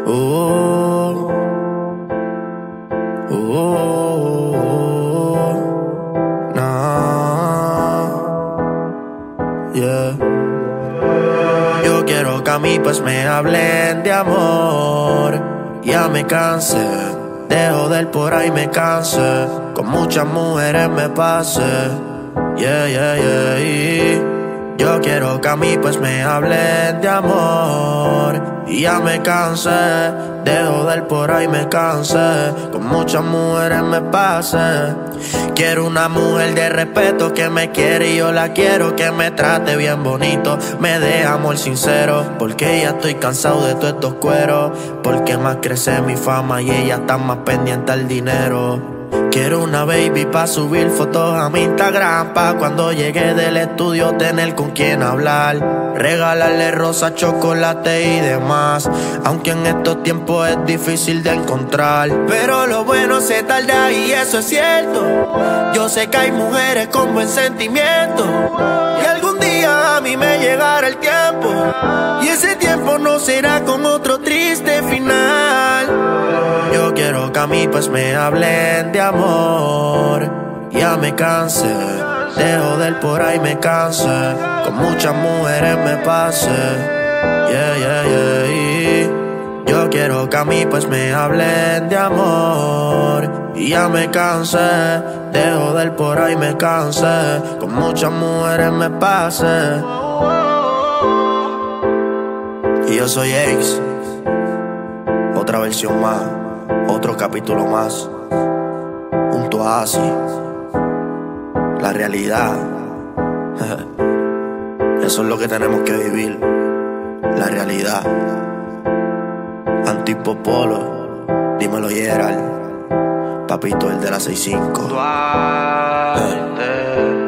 Oh, oh, nah, yeah. Yo quiero que a mí pues me hablen de amor. Ya me cansé de joder por ahí, me cansé. Con muchas mujeres me pasé. Yeah, yeah, yeah, yo quiero que a mí pues me hablen de amor. Y ya me cansé de joder por ahí, me cansé. Con muchas mujeres me pasé. Quiero una mujer de respeto que me quiere y yo la quiero, que me trate bien bonito, me dé amor sincero. Porque ya estoy cansado de todos estos cueros. Porque más crece mi fama y ella está más pendiente al dinero. Quiero una baby pa' subir fotos a mi Instagram, pa' cuando llegue del estudio tener con quien hablar. Regalarle rosas, chocolate y demás, aunque en estos tiempos es difícil de encontrar. Pero lo bueno se tarda y eso es cierto. Yo sé que hay mujeres con buen sentimiento, y algún día a mí me llegará el tiempo, y ese tiempo no será con otro triste final. Yo quiero que a mí pues me hablen de amor. Ya me cansé de joder por ahí, me cansé. Con muchas mujeres me pasé. Yeah, yeah, yeah. Yo quiero que a mí pues me hablen de amor. Y ya me cansé de joder por ahí, me cansé. Con muchas mujeres me pasé. Y yo soy Ace. Otra versión más, otro capítulo más, junto a Asi. La realidad. Eso es lo que tenemos que vivir. La realidad. Antipopolo, dímelo Gerald. Papito, el de la 65.